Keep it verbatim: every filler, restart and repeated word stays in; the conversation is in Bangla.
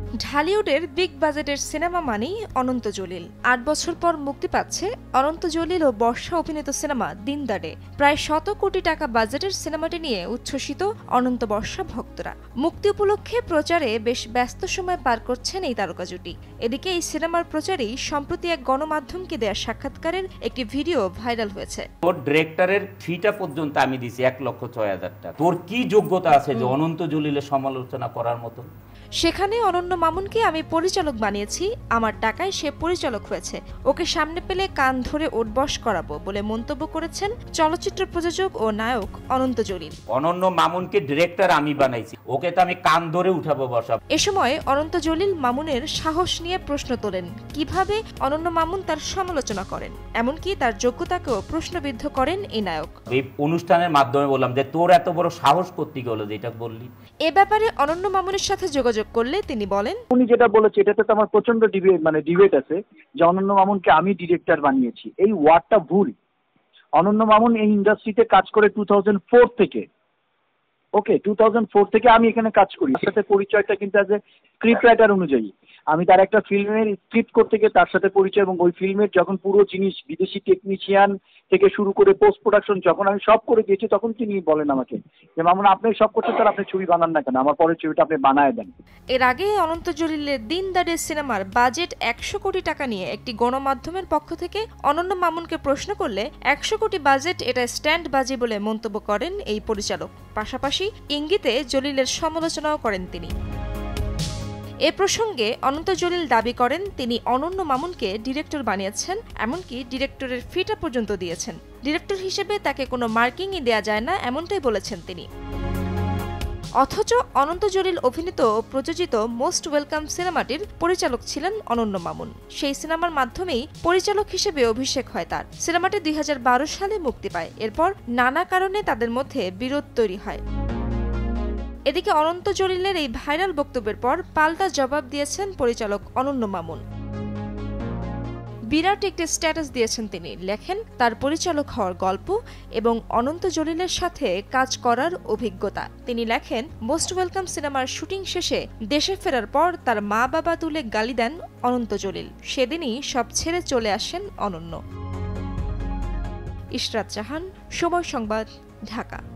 ঢালিউডের বিগ বাজেটের সিনেমা মানেই অনন্ত জলিল। আট বছর পর মুক্তি পাচ্ছে অনন্ত জলিল ও বর্ষা অভিনীত সিনেমা দিনদারে। প্রায় শত কোটি টাকা বাজেটের সিনেমাটি নিয়ে উচ্ছ্বসিত অনন্ত বর্ষা ভক্তরা। মুক্তি উপলক্ষে প্রচারে বেশ ব্যস্ত সময় পার করছেন এই তারকা জুটি। এদিকে এই সিনেমার প্রচারেই সম্প্রতি এক গণমাধ্যমকে দেয়া সাক্ষাৎকারের একটি ভিডিও ভাইরাল হয়েছে। তোর ডিরেক্টরের ফিটা পর্যন্ত আমি দিছি এক লক্ষ ছয় হাজার টাকা। তোর কি যোগ্যতা আছে যে অনন্ত জলিলের সমালোচনা করার মতো? সেখানে অনন্য মামুনকে আমি পরিচালক বানিয়েছি, আমার টাকায় সে পরিচালক হয়েছে, ওকে সামনে পেলে কান ধরে ওঠবস করাবো বলে মন্তব্য করেছেন চলচ্চিত্র প্রযোজক ও নায়ক অনন্ত জলিল। অনন্য মামুনকে ডিরেক্টর আমি বানাইছি, ওকে তো আমি কান ধরে উঠাবো বসাবো। এ সময় অনন্ত জলিল মামুনের সাহস নিয়ে প্রশ্ন তোলেন, কিভাবে অনন্য মামুন তার সমালোচনা করেন, এমনকি তার যোগ্যতাকেও প্রশ্নবিদ্ধ করেন এই নায়ক। এই অনুষ্ঠানের মাধ্যমে বললাম যে তোর এত বড় সাহস করতে গেল যেটা বললি। এ ব্যাপারে অনন্য মামুনের সাথে যোগাযোগ করলে তিনি বলেন, উনি যেটা বলেছে এটাতে তো আমার প্রচন্ড ডিবেট মানে ডিবেট আছে যে অনন্য মামুনকে আমি ডিরেক্টর বানিয়েছি। এই ওয়ার্ডটা ভুল। অনন্য মামুন এই ইন্ডাস্ট্রিতে কাজ করে টু থাউজেন্ড ফোর থেকে। ওকে, টু থাউজেন্ড ফোর থেকে আমি এখানে কাজ করি। তার সাথে পরিচয়টা কিন্তু অ্যাজ এ স্ক্রিপ্ট রাইটার অনুযায়ী আমি তার একটা ফিল্মের স্ক্রিপ্ট করতে গিয়ে তার সাথে পরিচয়, এবং ওই ফিল্মের যখন পুরো জিনিস বিদেশি টেকনিশিয়ান থেকে শুরু করে পোস্ট প্রোডাকশন যখন আমি সব করে দিয়েছি, তখন তিনি বলেন আমাকে যে মামুন আপনি সব করছেন, তার আপনি ছবি বানান না কেন, আমার পরের ছবিটা আপনি বানায় দেন। এর আগে অনন্ত জলিলের দিনদারে সিনেমার বাজেট একশো কোটি টাকা নিয়ে একটি গণমাধ্যমের পক্ষ থেকে অনন্য মামুনকে প্রশ্ন করলে একশো কোটি বাজেট এটা স্ট্যান্ড বাজি বলে মন্তব্য করেন এই পরিচালক। পাশাপাশি ইঙ্গিতে জলিলের সমালোচনাও করেন তিনি। এ প্রসঙ্গে অনন্ত জলিল দাবি করেন তিনি অনন্য মামুনকে ডিরেক্টর বানিয়েছেন, এমনকি ডিরেক্টরের ফিটা পর্যন্ত দিয়েছেন। ডিরেক্টর হিসেবে তাকে কোনো মার্কিংই দেয়া যায় না, এমনটাই বলেছেন তিনি। অথচ অনন্ত জলিল অভিনীত ও প্রযোজিত মোস্ট ওয়েলকাম সিনেমাটির পরিচালক ছিলেন অনন্য মামুন। সেই সিনেমার মাধ্যমেই পরিচালক হিসেবে অভিষেক হয় তার। সিনেমাটি দুই হাজার বারো সালে মুক্তি পায়। এরপর নানা কারণে তাদের মধ্যে বিরোধ তৈরি হয়। এদিকে অনন্ত জলিলের এই ভাইরাল বক্তব্যের পর পাল্টা জবাব দিয়েছেন পরিচালক অনন্য মামুন। বিরাট একটি স্ট্যাটাস দিয়েছেন তিনি, লেখেন তার পরিচালক হওয়ার গল্প এবং অনন্ত জলিলের সাথে কাজ করার অভিজ্ঞতা। তিনি লেখেন, মোস্ট ওয়েলকাম সিনেমার শুটিং শেষে দেশে ফেরার পর তার মা বাবা তুলে গালি দেন অনন্ত জলিল। সেদিনই সব ছেড়ে চলে আসেন অনন্য। ইশরাত জাহান, সময় সংবাদ, ঢাকা।